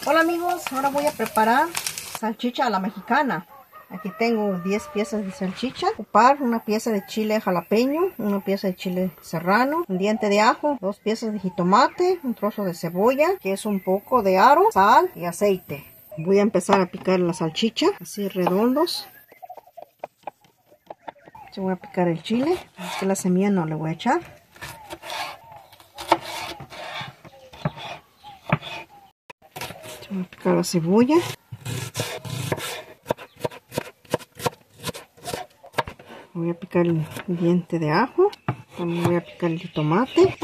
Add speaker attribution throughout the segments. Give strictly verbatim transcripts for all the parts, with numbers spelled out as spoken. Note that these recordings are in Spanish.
Speaker 1: Hola amigos, ahora voy a preparar salchicha a la mexicana. Aquí tengo diez piezas de salchicha, ocupar una pieza de chile jalapeño, una pieza de chile serrano, un diente de ajo, dos piezas de jitomate, un trozo de cebolla, que es un poco de aro, sal y aceite. Voy a empezar a picar la salchicha, así redondos. Yo voy a picar el chile, que la semilla no le voy a echar. Yo voy a picar la cebolla. Voy a picar el diente de ajo. También voy a picar el jitomate.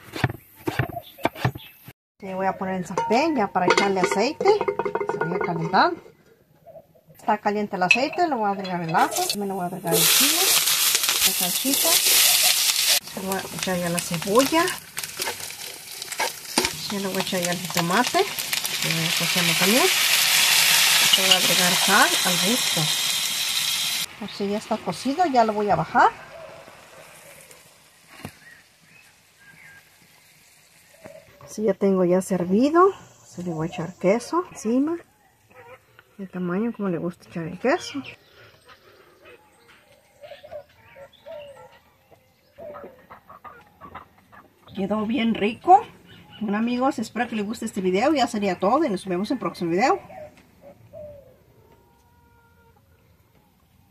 Speaker 1: Sí, voy a poner el sartén ya para echarle aceite. Se voy a calentar. Está caliente el aceite, le voy a agregar el ajo. También le voy a agregar el chile, la salchicha. Le voy a echar ya la cebolla. Ya le voy a echar ya el jitomate. Voy a cocerlo también. Le voy a agregar sal al gusto. Así ya está cocido, ya lo voy a bajar. Así ya tengo ya servido. Se le voy a echar queso encima. El tamaño como le gusta echar el queso. Quedó bien rico. Bueno amigos, espero que les guste este video. Ya sería todo y nos vemos en el próximo video.